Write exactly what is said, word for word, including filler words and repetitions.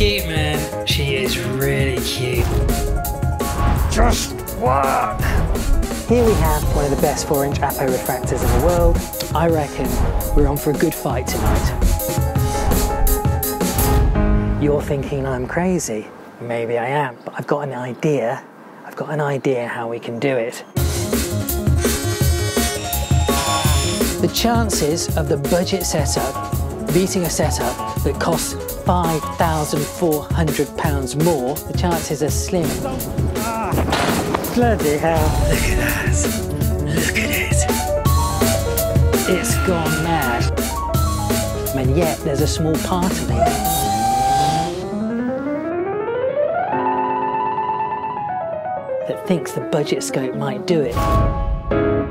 cute, man. She is really cute. Just what? Here we have one of the best four inch apo refractors in the world. I reckon we're on for a good fight tonight. You're thinking I'm crazy. Maybe I am, but I've got an idea. I've got an idea how we can do it. The chances of the budget setup beating a setup that costs five thousand four hundred pounds more, the chances are slim. Ah, bloody hell. Look at that. Look at it. It's gone mad. And yet there's a small part of me that thinks the budget scope might do it.